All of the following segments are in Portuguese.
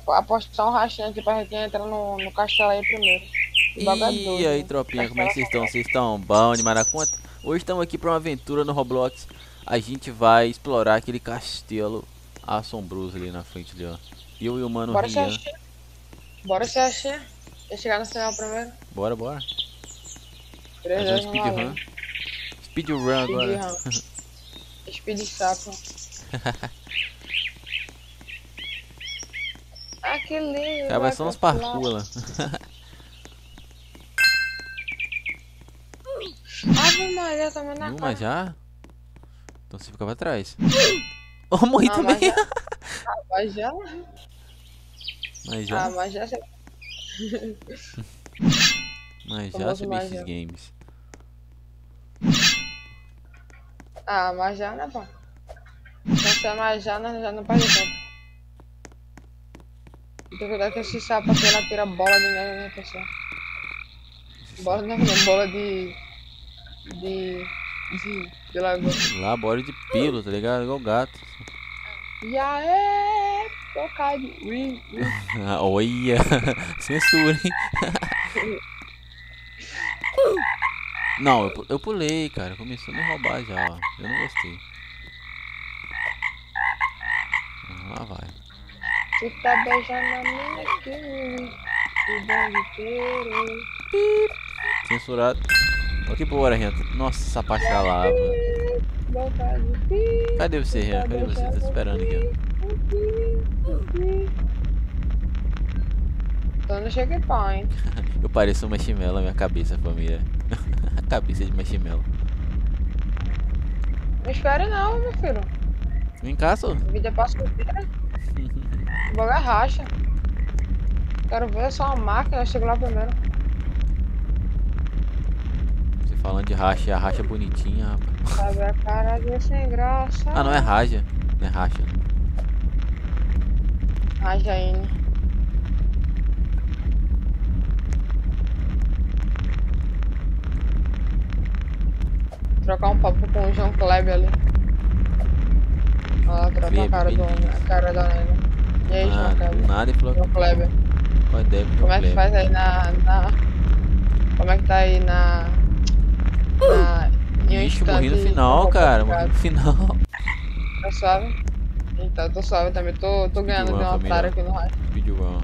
apostar um rachinho aqui pra gente entrar no castelo aí primeiro. E aí, tropinha, como é que vocês estão? Vocês estão bom demais na conta? Hoje estamos aqui para uma aventura no Roblox. A gente vai explorar aquele castelo assombroso ali na frente ali, ó. Eu e o mano Bora se Rian. achar. Bora se achar. Deixa eu chegar no final primeiro. Bora, bora. 3, Fazer um 2, 1, speedrun. Speedrun agora. Speed sapo. Aquele. Cara, vai só uns parkour lá. Ave Maria, também na cara. Mas já? Então você fica pra trás. Oh, morri Não, também. Mas já. Mas já. Mas já. Mas já, CBX Games. Mas já, né, pô? Se é mais já não perde tempo. Tem que cuidar que esse sapo aqui, ela tira bola de neve, né, pessoal? Bola de neve, não, bola de lagoa. Lá, bola de pelo, tá ligado? Igual gato. E aí, tocado. Olha, censura, hein? Não, eu pulei, cara. Começou a me roubar já, ó. Eu não gostei. Lá vai. Você tá beijando a minha aqui. O bom inteiro. Censurado. Olha que bora, Renta. Nossa, essa parte da lava. Cadê você, Rian? Cadê você? Tá esperando aqui, ó. Tô no checkpoint. Eu pareço um marshmallow, minha cabeça, família. Cabeça de marshmallow. Não espere não, meu filho. Vem cá, só. Vida passa o dia. O bagulho é racha. Quero ver só uma máquina, eu chego lá primeiro. Você falando de racha, a racha bonitinha, rapaz. Sabe a cara de sem graça. Ah, não é raja. Não é racha. Rajaine. Trocar um papo com o João Kleber ali. Olha lá, trocar a cara da nega. E aí, João Kleber? Nada e falou. João Kleber. Qual ideia, Como é que faz aí Como é que tá aí Ixi, morri no final, cara. Morri no final. Tá suave? Então, tô suave também. Tô ganhando de uma otária aqui no raio. Speedrun.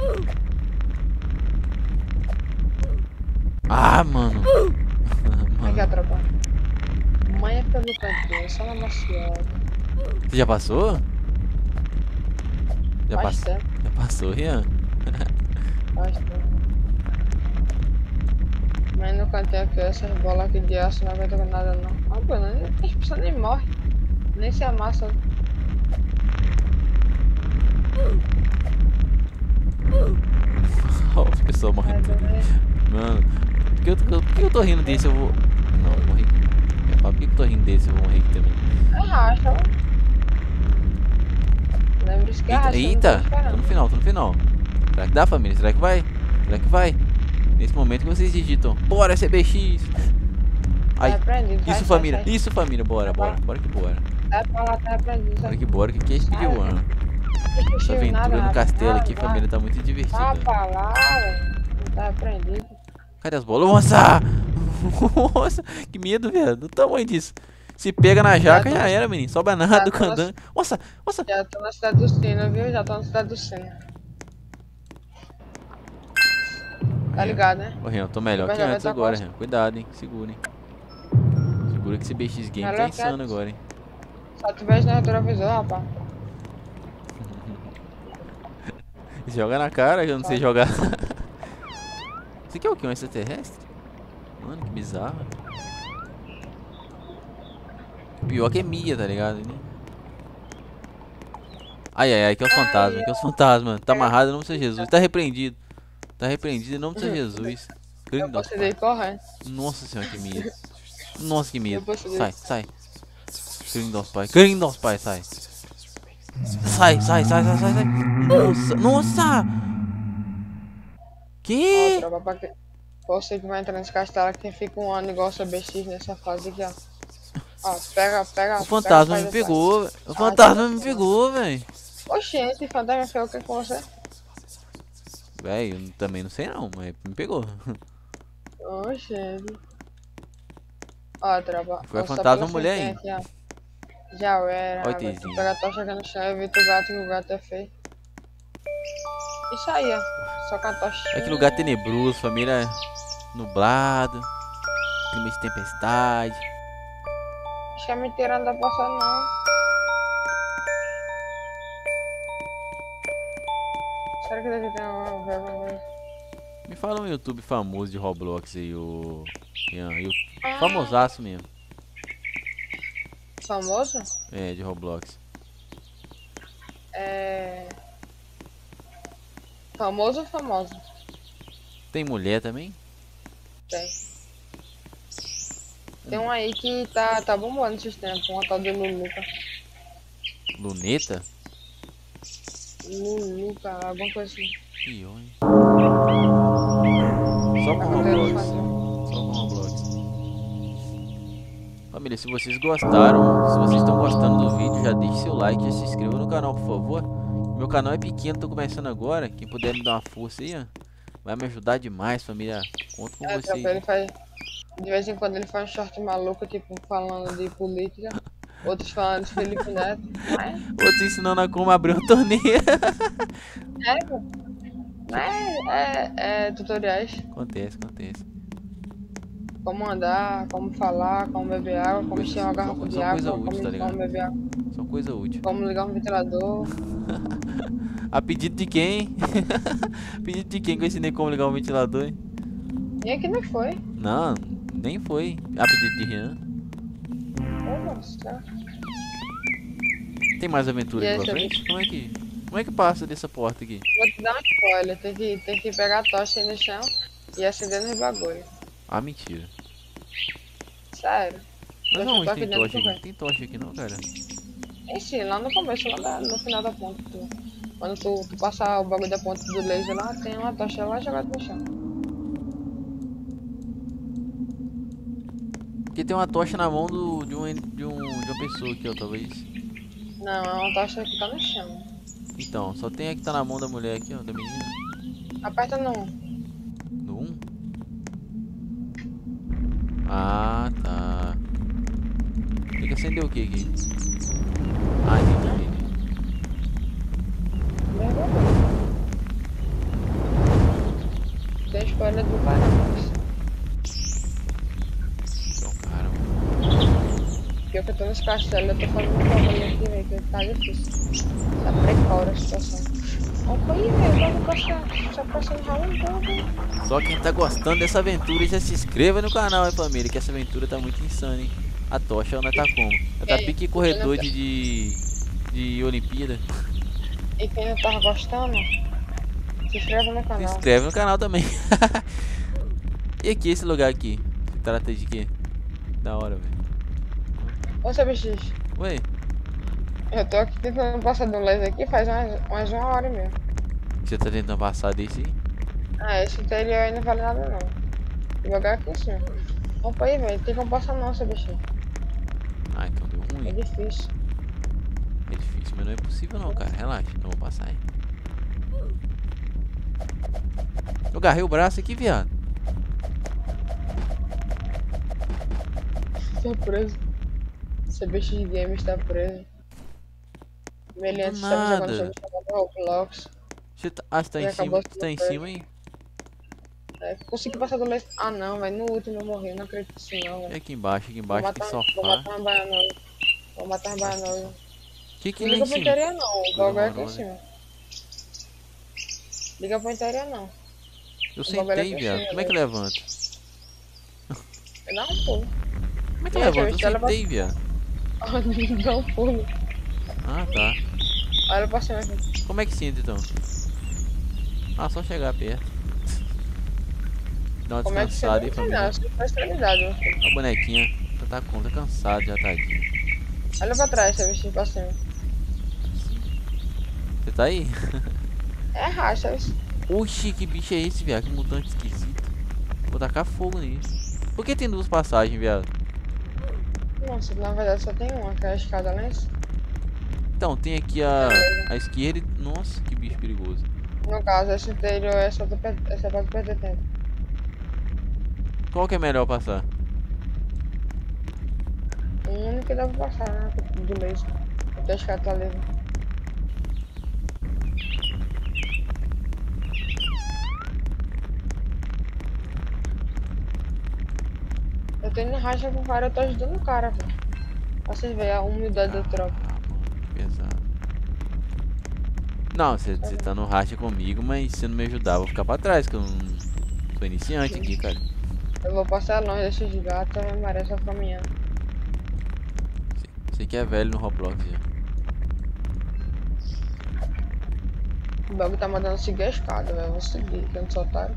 Ah, mano. Aqui atrapalha. Mãe é pelo cantinho, só na maciota. Você já passou? Já Faz tempo. Já passou, Rian? Faz tempo. Mas no cantinho aqui, essas bolas aqui de aço não aguentam nada não. Ah, pô, as pessoas nem morrem. Nem se amassa. As pessoas morrendo. Mano, por que eu tô rindo desse? Eu vou. Não, eu morri. Por que eu tô rindo desse? Eu vou morrer aqui também. É racha, lembra isso que é racha. Eita! Tô no final, tô no final. Será que dá, família? Será que vai? Será que vai? Nesse momento que vocês digitam, bora CBX! Ai, isso família, isso família, bora que bora. Vai pra lá, tá aprendido. Bora que bora, que é speedrun? Essa aventura no castelo aqui, família, tá muito divertida. Vai pra lá, velho. Não tá aprendido. Cadê as bolas? Nossa! Nossa, que medo, velho. Do tamanho disso. Se pega na jaca, já era, menino. Sobra nada do candango. Nossa, nossa. Já tô na cidade do Sino, viu? Já tô na cidade do Sino. Tá ligado, né? Ô, Renan, eu tô melhor que antes agora, Renan. Cuidado, hein. Segura, hein. Segura que esse BX Game tá insano agora, hein. Só tu vejo no retrovisor, rapaz. Joga na cara, que eu não sei jogar. Isso aqui é o que? Um extraterrestre? Mano, que bizarro. Pior que é Mia, tá ligado? Ai, ai, ai, que é os fantasmas, que é os fantasmas. Tá amarrado em nome de Jesus. Tá repreendido. Tá repreendido em nome de Jesus. Nossa senhora, que medo. Nossa, que medo. Sai, sai. Grande nosso pai. Grande nosso pai, sai. Sai, sai, sai, sai, sai, sai. Nossa, nossa. Que? Você que vai entrar nesse castelo aqui fica um ano igual o CBX nessa fase aqui, ó. Ó, pega. O fantasma me pegou, o fantasma me pegou, velho. Oxente, fantasma fez o que com você? Véi, eu também não sei não, mas me pegou. Oxe. Ó, tropa. Foi a Ó, só fantasma pela mulher cerquinha aí. aqui, ó. Já era, Olha o agora tu Tzinho. pega a tocha aqui no chão e evita o gato, que o gato é feio. Isso aí, ó. Só com a tochinha. Olha que lugar tenebroso, família nublado, clima de tempestade. Acho que é mentira, não tá passando não. Será que daqui tem alguma coisa? Me fala um YouTube famoso de Roblox aí, o Ian. Ah, Famosaço mesmo. famoso? É, de Roblox. É... Famoso ou famoso? Tem mulher também? Tem. Tem um aí que tá bombando esses tempos, uma tal de Luluca. Luneta? Luluca, alguma coisa assim. Ih, ó, hein? Só com Tá com tela de Roblox. fazer. Só com Roblox. Família, se vocês gostaram, se vocês estão gostando do vídeo, já deixe seu like, já se inscreva no canal, por favor. Meu canal é pequeno, tô começando agora. Quem puder me dar uma força aí, ó, vai me ajudar demais, família. Conto com vocês. Tropa, ele faz... De vez em quando ele faz um short maluco, tipo, falando de política. Outros falando de Felipe Neto. Mas, Outros ensinando a como abrir uma torneira. é tutoriais. Acontece, acontece. Como andar, como falar, como beber água, como encher uma garrafa de só água, coisa útil, como, tá ligado? como beber água, Só coisa útil. como ligar um ventilador. A pedido de quem? A pedido de quem que eu ensinei como ligar um ventilador, hein? E aqui não foi. Não, nem foi. A pedido de Rian. Ô, nossa. Tem mais aventura E aqui esse pra frente? Como é que passa dessa porta aqui? Vou te dar um spoiler. Tem que pegar a tocha aí no chão e acender nos bagulhos. Ah, mentira. Sério. Mas Eu aonde tô tem aqui dentro tocha do aqui? Não tem tocha aqui não, cara. Tem sim, lá no começo, no final da ponta. Quando tu passar o bagulho da ponta do laser lá, tem uma tocha lá jogada no chão. Porque tem uma tocha na mão de uma pessoa aqui, ó, talvez. Não, é uma tocha que tá no chão. Então, só tem a que tá na mão da mulher aqui, ó, da menina. Aperta no 1. No 1? Ah, tá. Tem que acender o que aqui? Ah, entendi. Tem spoiler do caramba. Então, caramba. Pior que eu tô nos castelos, eu tô fazendo um bagulho aqui, velho, que tá difícil. Tá precária a situação. Opa aí, velho, vamos só passando ralando todo. Só quem tá gostando dessa aventura já se inscreva no canal, hein, família, que essa aventura tá muito insana, hein. A tocha, ela tá como? Ela tá pique corredor de Olimpíada. E quem não tá gostando, se inscreve no Se canal. inscreve no canal também. E aqui, esse lugar aqui? Se trata de quê? Da hora, velho. Ô, seu bicho, Ué, eu tô aqui tentando passar do laser aqui faz mais uma hora mesmo. você tá tentando passar desse aí? Ah, esse interior aí não vale nada não. Vou jogar aqui em cima. Opa aí, velho, tem como passar não, seu bicho. Ah, então deu É ruim. difícil. É difícil, mas não é possível não, cara. Relaxa, não vou passar aí. Eu agarrei o braço aqui, viado. Tô preso. Seu bicho de game está preso. Meliante estava nada. jogando jogo chamado Roblox. Você tá, ah, você tá Já em cima? acabou Você tá em de cima aí? É, consegui passar do laser. Ah não, velho, no último eu morri, não acredito nisso não, É velho. aqui embaixo tem Vou sofá. matar uma baianoia. Vou matar uma baianoia. Que Não lá liga em pro cima? interior não, o bagulho é aqui em horrorosa. cima. Liga pro interior não. Eu bagulho sentei, aqui em viado. cima, Como é que velho. levanta? Dá um pulo. Como é que E levanta? aí, Eu ela sentei, viado. Dá um pulo. Ah, tá. Olha pra cima aqui. Como é que senta então? Ah, só chegar perto. Dá uma Como é que você descansada não aí, tem família. não? Você faz extremidade, meu filho. A bonequinha já tá como? Tá cansado já, tadinho. Olha pra trás, seu bichinho pra cima. Você tá aí? É racha, isso. Oxi, que bicho é esse, viado? Que mutante esquisito. Vou tacar fogo nisso. Por que tem duas passagens, viado? Nossa, na verdade só tem uma, que é a escada lá em cima. Então, tem aqui a esquerda e... Nossa, que bicho perigoso. No caso, esse interior é só, é só pra tu perder tempo. Qual que é melhor passar? O único que dá pra passar, né? Do laser. Até os caras tá livre. Eu tenho racha com o cara, eu tô ajudando o cara, velho. Pra vocês verem a humildade da tropa. Mano, que pesado. Não, você tá no racha comigo, mas se não me ajudar, eu vou ficar pra trás, que eu não sou iniciante aqui, cara. Eu vou passar longe desses gatos, eu me merece só caminhando. Você que é velho no Roblox já. O bagulho tá mandando seguir a escada, velho. Eu vou seguir, que eu não sou otário.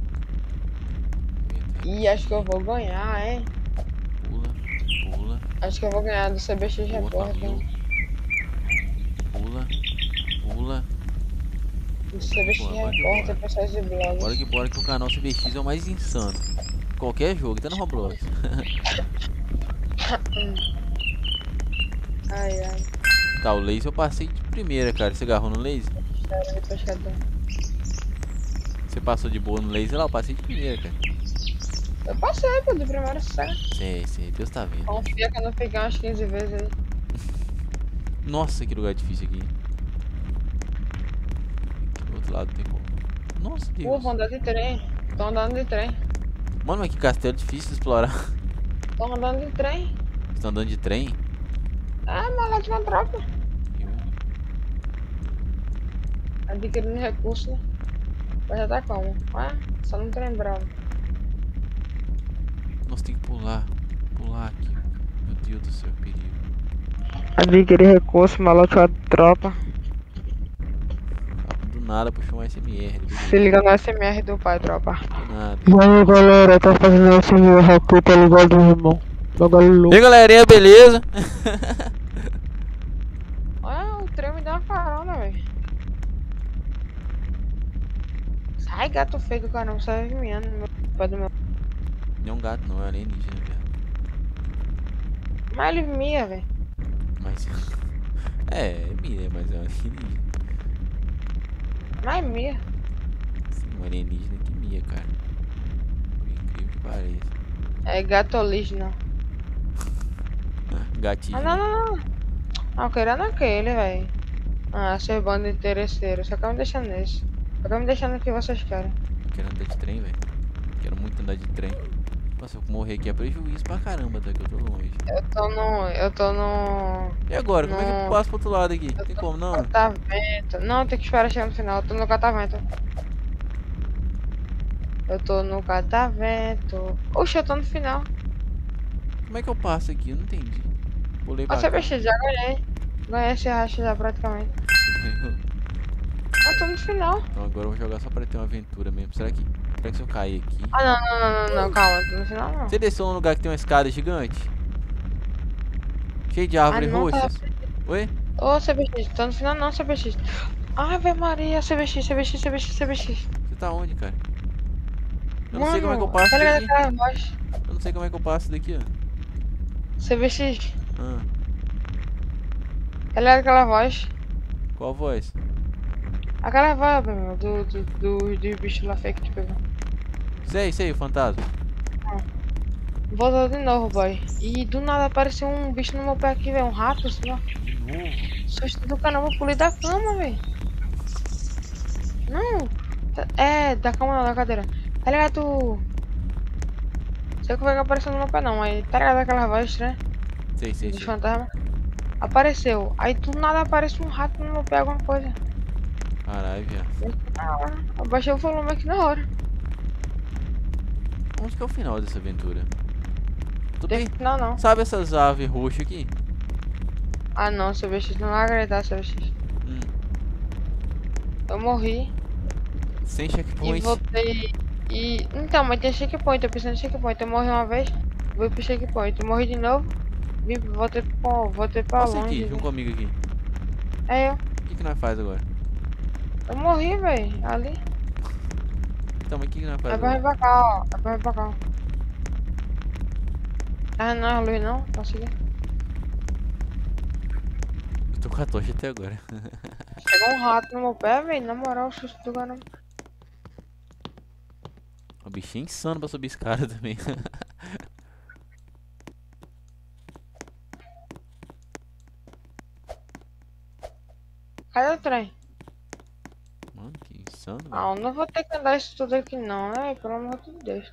Ih, acho que eu vou ganhar, hein? Pula, pula, Acho que eu vou ganhar do CBX pula, Repórter, mil. hein? Pula, pula. Do CBX Pô, bora que Repórter, bora. pessoal de Bora blogs. que o canal CBX é o mais insano. Qualquer jogo, tá no Roblox. Ai, ai. Tá, o laser eu passei de primeira, cara. Você agarrou no laser? Sério, pescador. Você passou de boa no laser lá? Eu passei de primeira, cara. Eu passei, pô, de primeira série. Sei, Deus tá vendo. Confia que eu não fiquei umas 15 vezes aí. Nossa, que lugar difícil aqui. Aqui do outro lado tem como. Nossa, Pô, Deus. vou andar de trem. Tô andando de trem. Mano, mas que castelo difícil de explorar. Tô andando de trem. Você tá andando de trem? Ah, mas lá tinha uma tropa. Eu- Adquirindo recurso, né? Mas já tá como? Ah, só não trem bravo. Nossa, tem que pular. Pular aqui. Meu Deus do céu, perigo. Adquirir recurso, malote uma tropa. Do nada puxou um SMR. Se liga no SMR do pai, tropa. Do nada. E aí, galera, tá fazendo SMR aqui, tá ligado, irmão? E aí, galerinha, beleza? Ah, o trem me deu uma carona, velho. Sai, gato feio, caramba, sai miando no meu pé do meu. Não é um gato, não, é alienígena, velho. Mas ele mia, velho. Mas. É mira, mas é um alienígena. Mas mia. Sim, um alienígena que mia, cara. Por incrível que pareça. É gatolígeno. Gatinho. Ah, não. Não, querendo aquele, velho. Ah, seu bando de interesseiros. Só quer me deixar nesse. Só quer me deixar no que vocês querem. Eu quero andar de trem, velho. Quero muito andar de trem. Nossa, eu morrer aqui é prejuízo pra caramba, tá? Que eu tô longe. Eu tô no. E agora? Como é que eu No. passo pro outro lado aqui? Tem como não? Catavento. Não, tem que esperar chegar no final. Eu tô no catavento. Eu tô no catavento. Oxe, eu tô no final. Como é que eu passo aqui? Eu não entendi. Pulei pra Você cá. bicho, já ganhei. Ganhei esse racha já praticamente. Eu tô no final. Então agora eu vou jogar só pra ter uma aventura mesmo. Será que se eu cair aqui... Ah, não, calma, eu tô no final não. Você desceu num lugar que tem uma escada gigante? Cheio de árvores não, tá. roxas? Oi? Ô, CBX, tô no final não, CBX. Ave Maria, CBX. Você tá onde, cara? Eu não Mano, sei como é que eu passo tá ligado daqui. aquela voz? Eu não sei como é que eu passo daqui, ó. CBX, Ah, tá ligado aquela voz? qual voz? Aquela voz, meu, do bicho lá fake que tu pegou. Sei, o fantasma. Voltou de novo, boy. E do nada apareceu um bicho no meu pé aqui, velho. Um rato, assim, ó. De novo? Susto do caramba, eu pulei da cama, velho. Não, é, da cama não, da cadeira. Tá ligado? Sei que vai apareceu no meu pé não, mas tá ligado aquela voz estranha? Sei. Dos fantasmas? Apareceu. Aí do nada aparece um rato no meu pé, alguma coisa. Caralho, viado. Na hora. Eu baixei o volume aqui na hora. Onde que é o final dessa aventura? Tudo Tem bem? final não. Sabe essas aves roxas aqui? Ah não, seu BX não vai acreditar, seu BX. Hum. Eu morri Sem e checkpoint. voltei. E. Então, mas tem checkpoint, eu preciso de checkpoint. Eu morri uma vez, vou pro checkpoint. Eu morri de novo, voltei pra Passa longe. aqui, junto comigo aqui. É eu. O que nós faz agora? Eu morri, velho. Ali. Então, mas o que nós faz É pra vir agora? pra cá, ó. É pra vir pra cá, ó. Ah, não é a luz não? Consegui. Eu tô com a tocha até agora. Chegou um rato no meu pé, velho. Na moral, o susto do caramba. O bichinho insano pra subir esse cara também. Cadê o trem? Mano, que insano, velho. Ah, eu não vou ter que andar isso tudo aqui não, né? Pelo amor de Deus.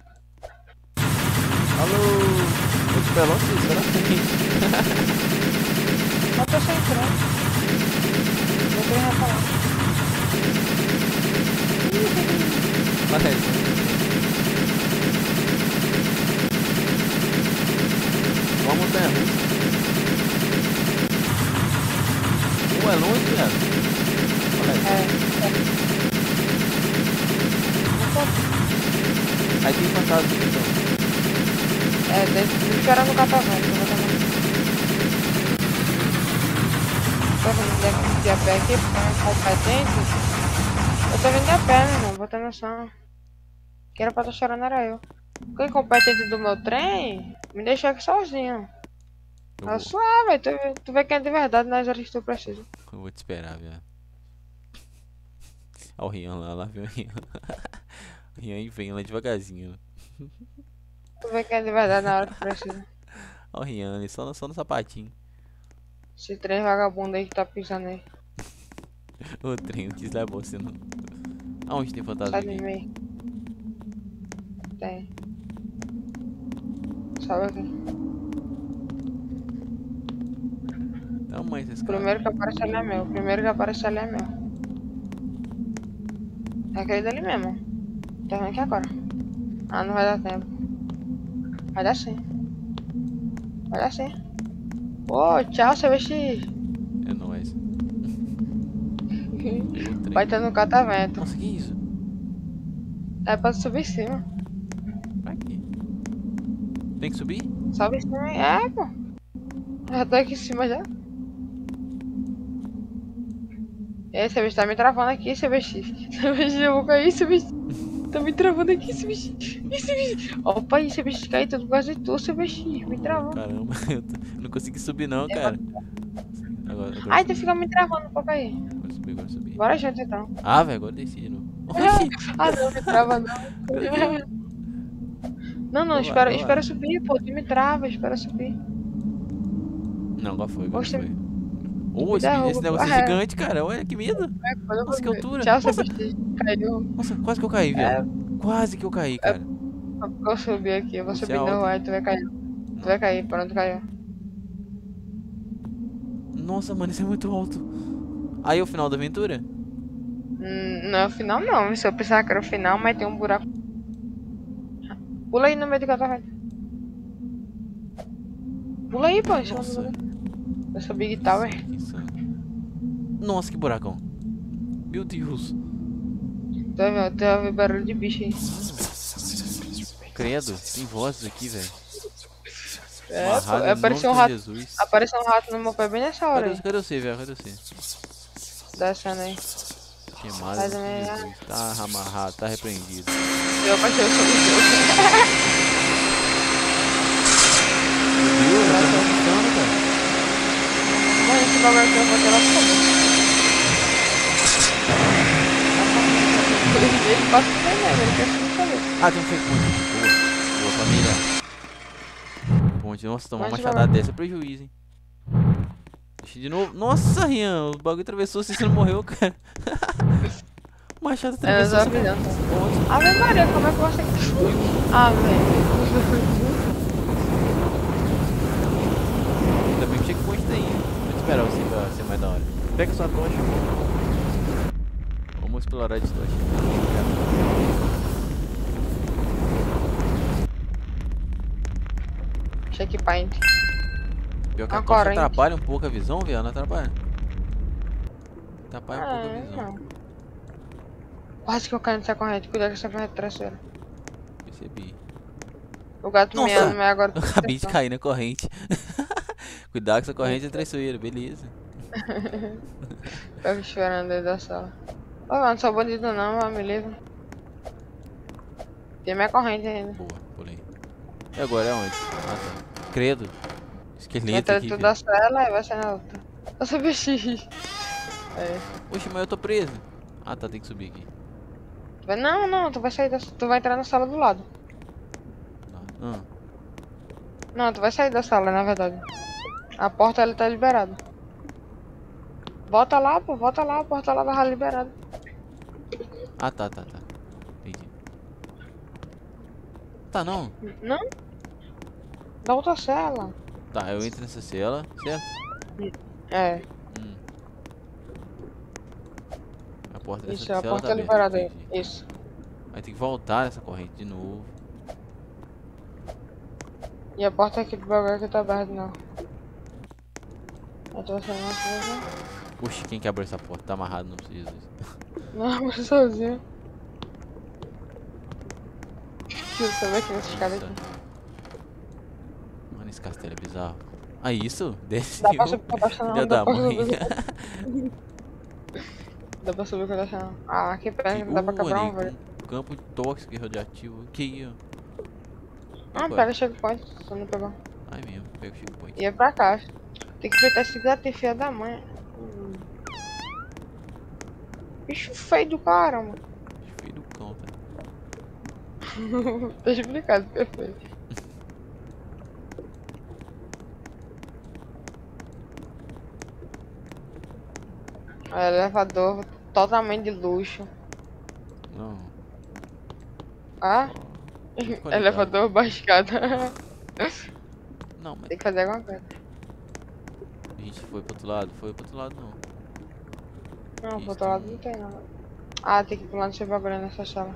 Alô! Eu te pelo assim, será que Eu tô sem trem. Vou ter que falar. parece? Uma montanha russa. Pô, é longe, viado. Olha aí. Aí tem fantasma aqui, então. Deixa eu chorar no catavento. Tô vindo de a pé aqui, porque eu não competente. Eu tô vindo de a pé, meu irmão, vou ter noção. Quem era pra estar chorando era eu. O incompetente do meu trem me deixou aqui sozinho. Tá suave, tu vê quem é de verdade nas horas que tu precisa. Eu vou te esperar, viado. Olha o Rian lá vem o Rian. O Rian vem lá devagarzinho. Tu vê quem é de verdade na hora que precisa. Olha o Rian ali, só no sapatinho. Esse trem vagabundo aí que tá pisando aí. O trem não quis levar você não. Aonde tem fantasma Sai de aqui? mim. Tem. Sobe aqui. Não, mãe, esse O cara. primeiro que aparece ali é meu. O primeiro que aparece ali é meu. É aquele dali mesmo. Tá vendo aqui agora. Ah, não vai dar tempo. Vai dar sim. Vai dar sim. Ô, tchau, CBX. É nóis. Pegou o trem. Vai ter no catavento. Nossa, que isso? É pra subir em cima. Pra quê? Tem que subir? Sobe em cima. É, pô. Já tô aqui em cima já. E aí, CBX tá me travando aqui, CBX. CBX, eu vou cair, CBX. Tá me travando aqui, CBX. Ih, CBX. Opa, aí, CBX caiu tudo por causa de tu, CBX. Me travou. Caramba, eu não consegui subir não, cara. Agora Ai, tu subi. fica me travando um pouco aí. Agora subi. Bora junto então. Ah, velho, agora desci de novo. Oxi! Ah, não, me trava não. Não, espera eu subir, pô. Tu me trava, espera eu subir. Não, agora foi, agora Oxe, foi. Ô, esse negócio é gigante, cara. Olha que medo. Nossa, que altura. Tchau, Nossa, CBX. Caiu. nossa, quase que eu caí, É, velho. Quase que eu caí, cara. eu subi aqui, eu vou Você subir é no alto, ar, tu vai cair. Tu vai cair, pronto, caiu. Nossa, mano, isso é muito alto. Aí é o final da aventura? Não é o final não, se eu pensava que era o final, mas tem um buraco. Pula aí no meio do catavento. Pula aí, pô. Nossa. Eu sou Big Tower. Que insano. Nossa, que buracão. Meu Deus. Tu vai ouvir barulho de bicho aí. Credo, tem vozes aqui, velho. É, pô, Amarrado em apareceu um nome de rato. Jesus. Apareceu um rato no meu pé bem nessa hora aí. Cadê você, velho? Cadê você? Descendo aí. Queimado Mas em nome de é- Jesus. Tá amarrado, tá repreendido. Eu baixei o som do jogo. Meu Deus, eu tô assustando, cara. Mano, esse bagulho aqui eu vou ter lá pra ele passa por aí mesmo, ele quer subir também. Ah, tem um fake point aqui. Boa, família. Ponte, nossa, tomar uma Pode machadada jogar. dessa é prejuízo, hein. Deixa de novo. Nossa, Rian, o bagulho atravessou, você não morreu, cara. O machado É, eu atravessou. tô avisando. Ave Maria, como é que você... Ah, velho. Ainda bem que o checkpoint tá aí. Vou te esperar você pra ser mais da hora. Pega sua tocha. Vamos explorar de tocha. Checkpoint. Pior que a Uma tocha corrente. atrapalha um pouco a visão, viu? Não atrapalha? Atrapalha um pouco a visão. Não. Quase que eu caio nessa corrente, cuidado com essa corrente traseira. Percebi. O gato Nossa! miando, mas agora... Eu acabei de cair na corrente. Cuidado com essa corrente é traiçoeira, beleza. Fica chorando dentro da sala. Ô, mano, não sou bandido não, mas me livre. Tem minha corrente ainda. Boa, pulei. E agora é onde? Ah, tá. Credo. Esqueleto Entra aqui, tudo velho. da cela e vai ser na outra. Eu sou BX. É. Oxe, mas eu tô preso. Ah, tá, tem que subir aqui. Não, não, tu vai sair tu vai entrar na sala do lado. Ah, Não, tu vai sair da sala, na verdade. A porta ela tá liberada. Volta lá, pô, volta lá, a porta lá tava liberada. ah, tá, tá, tá. Entendi. Tá, não. Não? Da outra cela. Tá, eu entro nessa cela, certo? É, Hum. A porta dessa isso, a cela tá porta é aberta, liberada aí. entendi. Isso. Aí tem que voltar nessa corrente de novo. E a porta aqui do bagulho aqui tá aberta, não. Eu tô saindo aqui, Oxe, quem que abriu essa porta? Tá amarrado, não precisa. não, eu sozinho. Deixa eu saber aqui nessa escada Nossa. aqui. Mano, esse castelo é bizarro. Ah, isso? Dá pra Desceu. subir com a taxa não, Filha dá da pra mãe. subir. Dá pra subir com a taxa não. Ah, aqui perto Que, dá pra quebrar um ali, velho. com campo tóxico e radioativo. Que ó. Ah, Agora. pega o checkpoint, se não pegou. Ai mesmo, pega o checkpoint. Ia pra cá. Tem que enfrentar esse gato filha da mãe. Bicho feio do caramba. Filho do cão, tá? Tá explicado, perfeito. Elevador totalmente de luxo. Não. Ah, Qualidade. elevador baixado. Não, mas Tem que fazer alguma coisa. a gente foi pro outro lado? Foi pro outro lado não. Não, Isso pro outro lado não. não tem nada. Ah, tem que pular nesse bagulho nessa sala.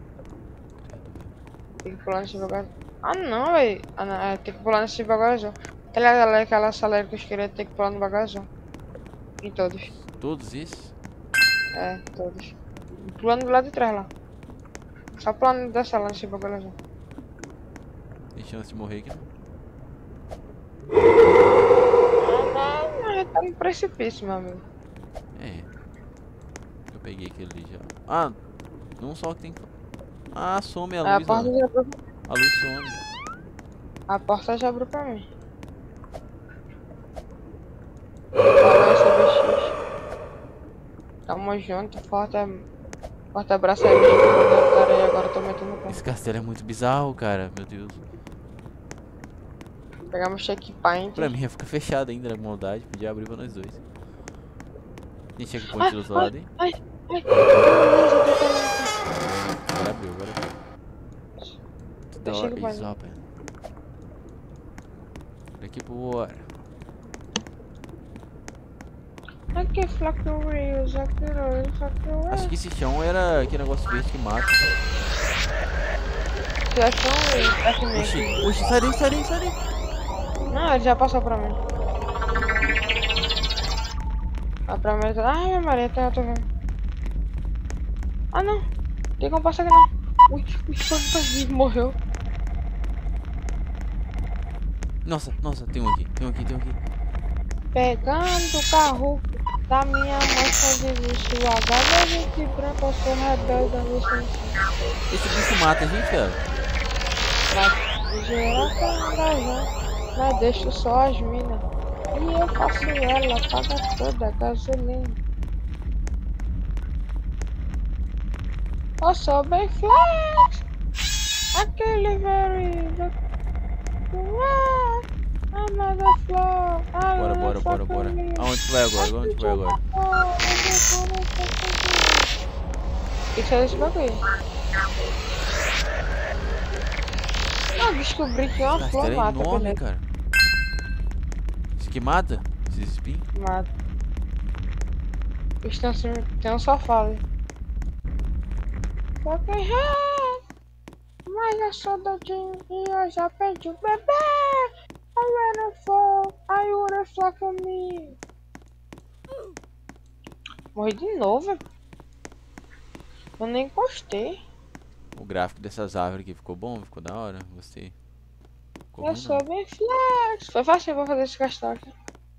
Tem que pular nesse bagulho. Ah não, véi. Ah, não, é, tem que pular nesse bagulho azul. Tá ligado ali aquela sala que eu esqueci, tem que pular no bagulho azul. Em todos. Todos esses? É, todos. Pulando do lado de trás lá. Só pulando da sala nesse bagulho azul. Tem chance de morrer aqui não? Ah, não, já tá no precipício, meu amigo. É. Eu peguei aquele ali já. Ah, não só que tem. Ah, some a A luz, ó. porta já abriu. A luz some. A porta já abriu pra mim. Valeu, CBX. Tamo junto, forte abraço aí, bicho. E agora eu tô metendo o pé. Esse castelo é muito bizarro, cara. Meu Deus. Pegar meu checkpoint. Pra mim ia ficar fechado ainda na maldade. Podia abrir pra nós dois. Tem checkpoint do outro lado, hein? Ai, beleza, eu tô querendo. Agora abriu, agora abriu. Da Deixa hora. ele Isso, rapaz. Daqui pro hora. Aqui, Flacurios, Acho que esse chão era aquele negócio verde que mata. Tu achou um Oxi, oxi, sai daí, sai daí, sai daí. Não, ele já passou pra mim. A primeira. Ai, minha Maria, eu tô vendo. Ah, não. Tem como passar aqui não. Ui, morreu. Nossa, nossa, tem um aqui, tem um aqui, tem um aqui. Pegando o carro da minha mãe quando existe o HB20 branco, eu sou rebelde da licença. Esse bicho mata a gente, cara. Pra gerar carnaval, mas deixo só as minas. E eu faço ela, paga toda a gasolina. Eu sou bem flex, aquele very. Amada Flor. Bora, bora, bora, bora. Aonde tu vai agora? Aonde tu vai agora? Tem que sair desse bagulho. Ah, descobri que uma flor Castelo é mata, enorme, beleza. cara. Isso aqui mata? Esses espinhos? Mata. Isso tem um sofá ali. Fucking hell! Mas eu sou doidinho e eu já perdi o bebê. I wanna fuck me. Morri de novo. Eu nem encostei. O gráfico dessas árvores aqui ficou bom? Ficou da hora? Gostei. Ficou Eu ruim, sou não. bem flex. Foi fácil, eu vou fazer esse castelo aqui.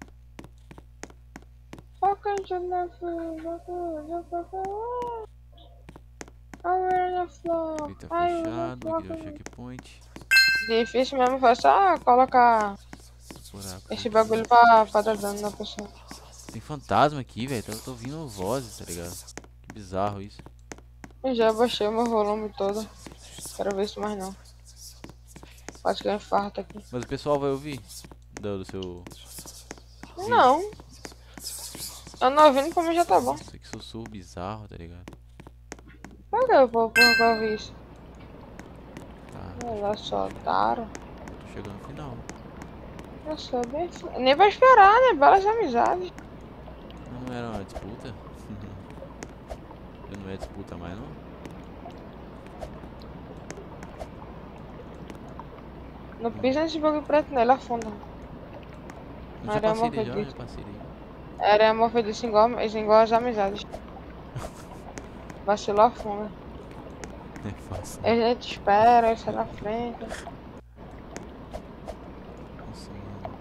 Fucking Aqui tá fechado, aqui é o checkpoint. Difícil mesmo, foi só colocar Buraco. esse bagulho pra dar dano na pessoa. Tem fantasma aqui, velho. Eu tô ouvindo vozes, tá ligado? Que bizarro isso. Eu já baixei o meu volume todo. Quero ver isso mais não. Quase que eu infarto aqui. Mas o pessoal vai ouvir do seu vídeo. Não. Eu não ouvindo pra mim já tá bom. Nossa, que sussurro bizarro, tá ligado? Por que eu vou ouvir isso? Tá, Olha só, otário. tô chegando no final. Eu sou bem... Nem vai esperar, né? Belas amizades. Não era uma disputa? Não é disputa mais, não? Não pisa nesse bagulho preto, não. Ele afunda. Eu já Areia passei dele, já movediça. passei dele. Areia movediça igual as amizades. Vacilou, afunda. É fácil. A gente espera, ele sai na frente. Nossa, mano.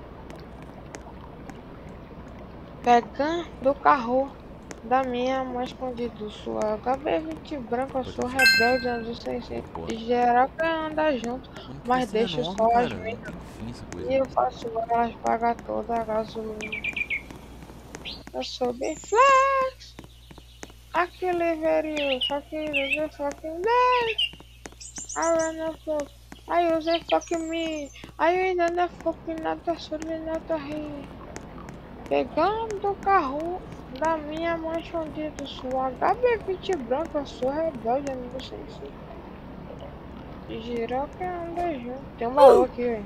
Pegando o carro da minha mãe escondido. Sua HB20 branca, eu sou rebelde, ando sem ser. Boa. E geral quer andar junto, Mano, que mas esse é deixa enorme, só as cara. Não minhas. tem fim essa coisa. E eu faço elas pagar toda a gasolina. Eu sou bem flex. Aquele velho, fucking fucking day. I run a fuck. I use a fucking me. I ainda na fucking nada sobre nada rir. Pegando o carro da minha mãe escondido. Sua HB20 branca, eu sou rebelde, amigo sem si. E geral que anda junto. Tem um baú aqui, velho.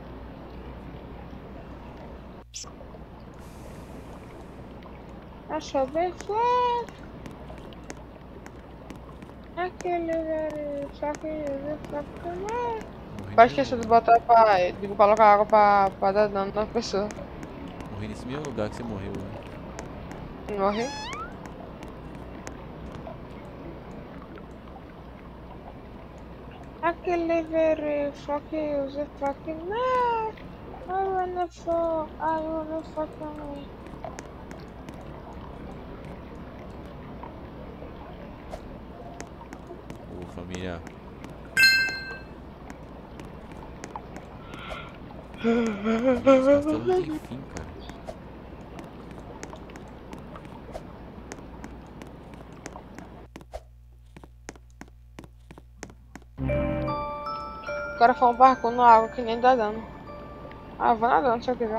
Eu sou bem flex. Aquele velho, só que eu fucking me. Morri Vai no- esquecer de botar pra. De colocar água pra dar dano na pessoa. Morri nesse mesmo lugar que você morreu, né? Morre. Aquele velho, só que eu fucking me. I wanna fucking me. Ô, família. Esse castelo não tem fim, cara. O cara foi um barco na água que nem dá dano. Ah, vou nadando se eu quiser.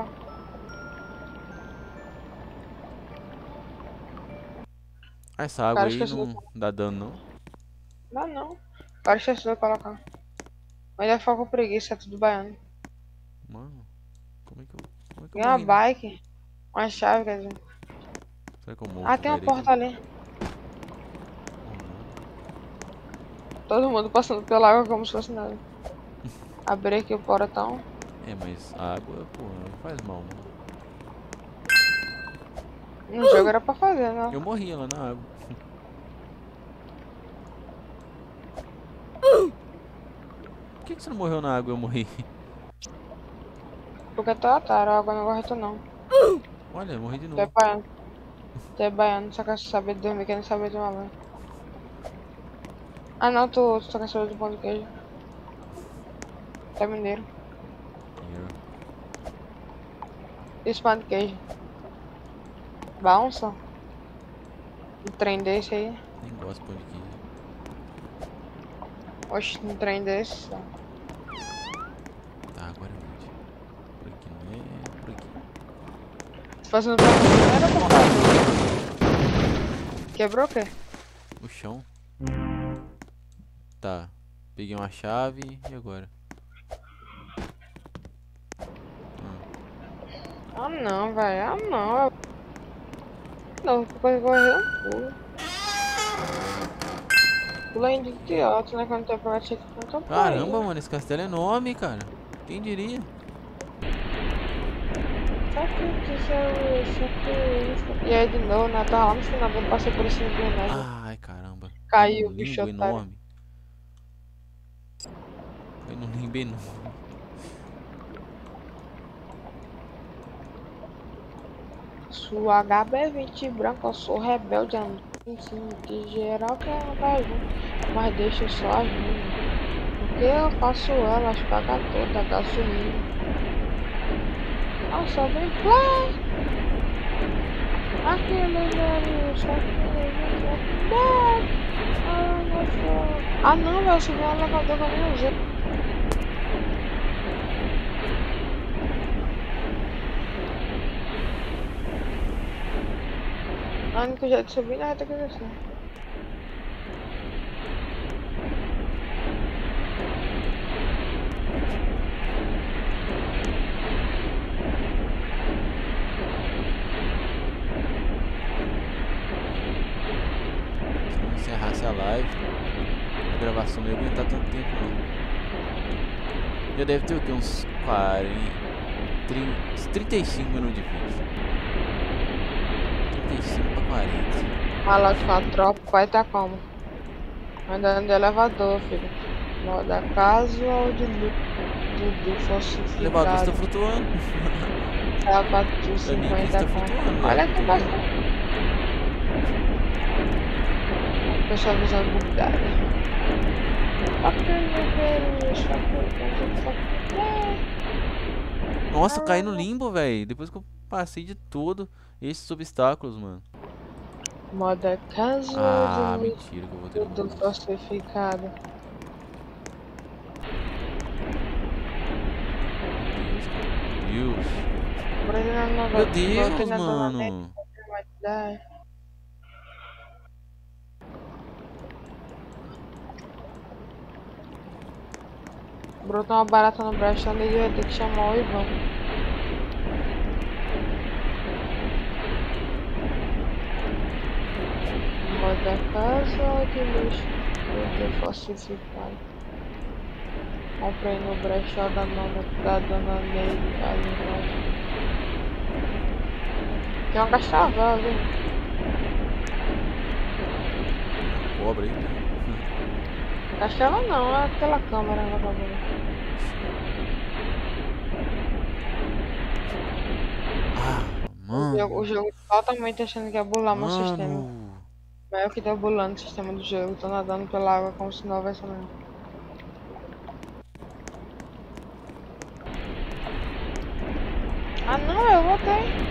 Ah, essa água Cara, aí esqueci não dá dano, não? Dá não. O cara esqueceu de colocar. Mas já ficou com preguiça, é tudo baiano. Mano, como é que eu Ganhei uma morri, né? bike. Uma chave, quer dizer. Será que eu morro Ah, esse tem uma velho aí? porta ali. Oh, não. Todo mundo passando pela água como se fosse nada. Abri aqui o portão. É, mas a água, pô, não faz mal, não. No jogo era pra fazer, né? Eu morri lá na água. Por que você não morreu na água e eu morri? Porque tu é otário, a água não gosta de tu não. Olha, eu morri de Tu é novo. baiano. Tu é baiano, só quer saber de dormir, quer nem saber de uma banho. Ah não, tu só quer saber do pão de queijo. Tu é mineiro. Here. Esse pão de queijo. Balança? Um trem desse aí. Nem gosto de pão de queijo. Oxe, um trem desse. Tá, agora é onde? Por aqui não é, por aqui. Fazendo pra mim, não era pra fazer. Quebrou o quê? O chão. Tá, peguei uma chave e agora? Ah não, velho. Ah não. Não, coisa correr um pulo. Pula ainda de idiota, né? Quando tu é pra você que não tá Caramba, mano, esse castelo é enorme, cara. Quem diria? E aí de novo, né? Tava lá no final, eu passei por esse internet. Ai, caramba. Caiu, Foi num bicho limbo otário. enorme. Foi num limbo enorme. Sua HB20 branca, eu sou rebelde, ando em cima de geral que anda junto, mas deixa só as minhas. Porque eu faço elas pagar toda a gasolina. Eu sou bem play. Aquele velho, só ah não, velho, subiu um elevador que eu nem usei. A única jeito de subir, né? Vai ter que descer. Se não encerrasse a live, a gravação não ia aguentar tanto tempo não. Já deve ter o que? Uns 35 minutos de vídeo. 35 pra 40. Ah, lá com a tropa, vai tá como? Andando de elevador, filho. Moda casual de do O elevador falsificado. está flutuando. Tá pra Pra mim aqui 50 está conto. flutuando. Olha velho, aqui eu tô embaixo. vendo. Pessoal visão bugada. Nossa, eu caí no limbo, velho. Depois que eu passei de todo esses obstáculos, mano. Moda casual de Ah, mentira que eu vou ter do luz. falsificado. Meu Deus, Meu Meu Deus, treinador na net mano. vai dar. Brotou uma barata no braço, ele vai ter que chamar o Ivan. Moda casual de luxo do falsificado. Comprei no brechó da dona Neide ali embaixo. Tem uma cascavel ali. Cobra aí, né? Cascavel não, é aquela câmera na bagulho. Ah, O mano. jogo totalmente achando que ia burlar meu sistema. Mano. Mas eu que tô burlando o sistema do jogo, tô nadando pela água como se não houvesse amanhã. Ah não, eu voltei.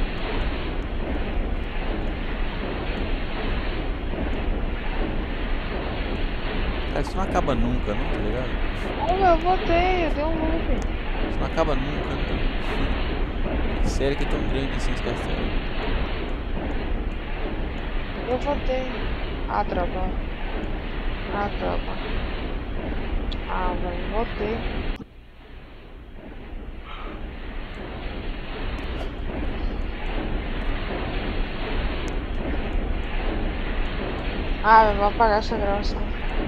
Cara, isso não acaba nunca, não, tá ligado? Oh, eu voltei, eu dei um loop. Isso não acaba nunca, não. Que série que é tão grande assim esse castelo? Eu voltei. Ah, tropa. Ah, tropa. Ah, velho, voltei. Ah, eu vou apagar essa gravação.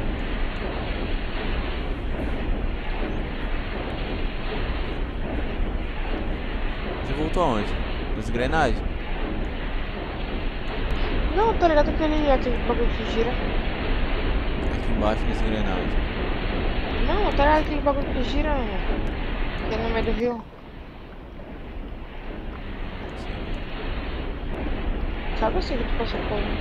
Você voltou aonde? Nas engrenagens? Não, tá ligado aquele bagulho que gira? Aqui embaixo nas engrenagens. Não, tá ligado aquele bagulho que gira, mano? Que é no meio do rio. Sabe assim que tu passou por aí?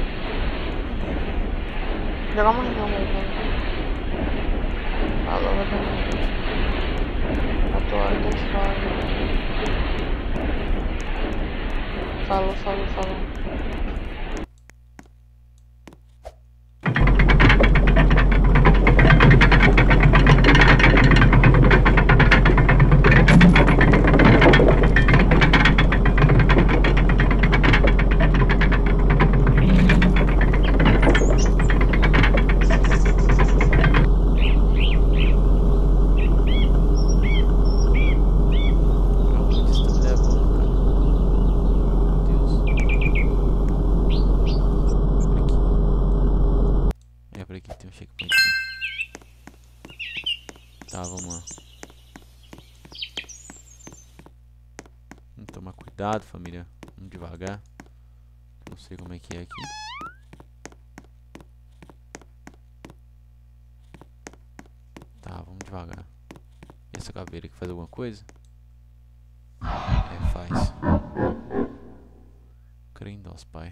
Jogar uma reunião aí, mano. Falou, vai dar. A tua hora tá fora. Falou, falou, falou. Aonde isso tá me levando, cara? Meu Deus. Por aqui. É por aqui que tem um checkpoint aqui. Tá, vamos lá. Vamos tomar cuidado, família. Vamos devagar. Não sei como é que é aqui. Tá, vamos devagar. E essa caveira aqui faz alguma coisa? É, faz. Crendós, pai.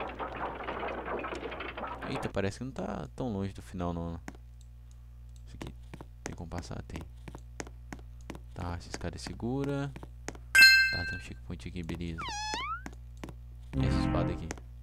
Eita, parece que não tá tão longe do final, não. Isso aqui tem como passar? Tem. Tá, essa escada é segura. Tá, tem um checkpoint aqui, beleza. E essa espada aqui?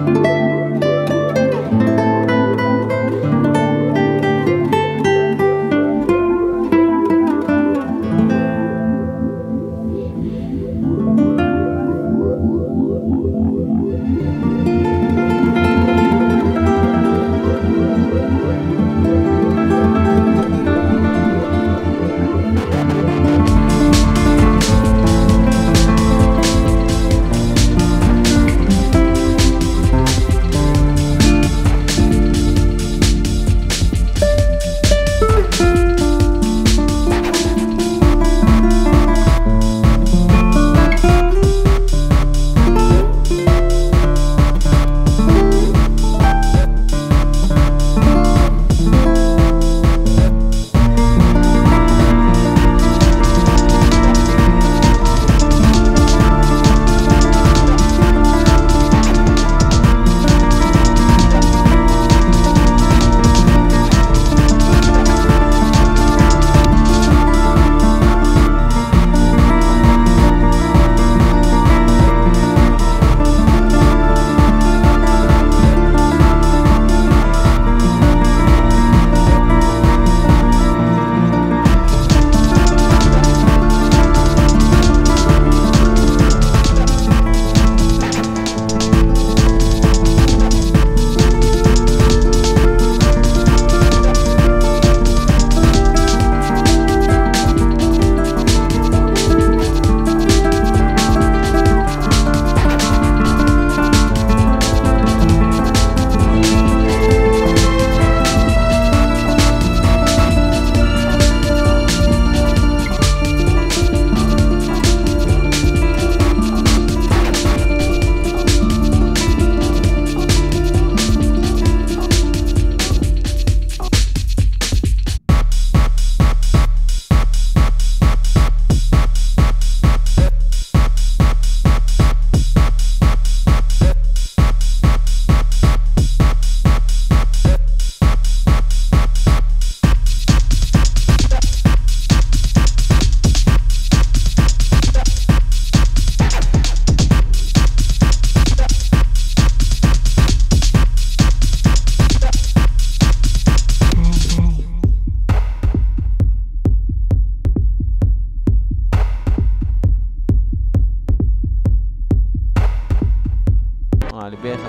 Ah, liberta.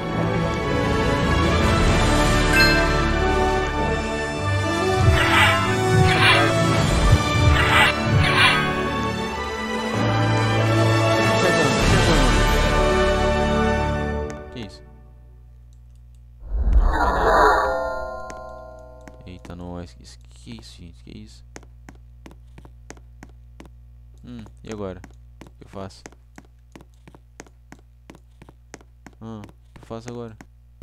Que isso? Eita, nós. Que isso, gente? Que isso? E agora? O que eu faço? O que eu faço agora?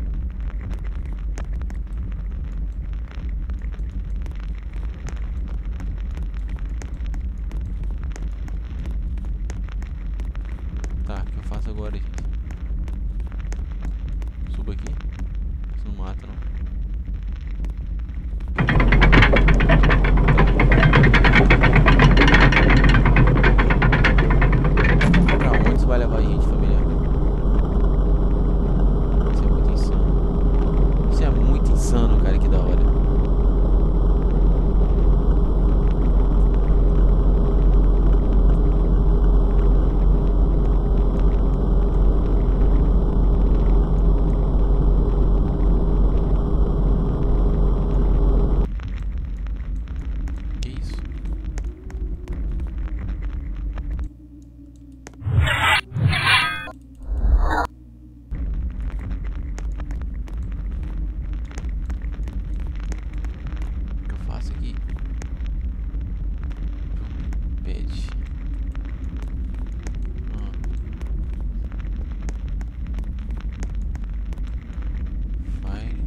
Tá, o que eu faço agora, gente? Subo aqui. Isso não mata, não. Pra onde isso vai levar a gente, família? Isso é muito insano. Isso é muito insano, cara. Que da hora. Que isso? O que eu faço aqui? Pede. Fire.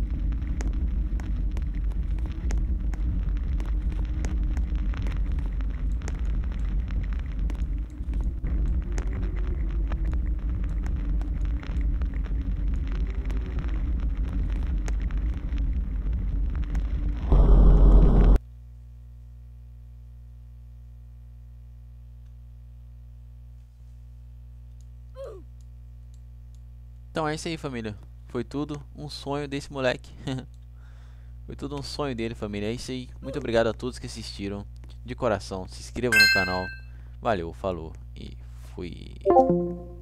Então é isso aí, família. Foi tudo um sonho desse moleque. Foi tudo um sonho dele, família. É isso aí. Muito obrigado a todos que assistiram. De coração, se inscrevam no canal. Valeu, falou e fui.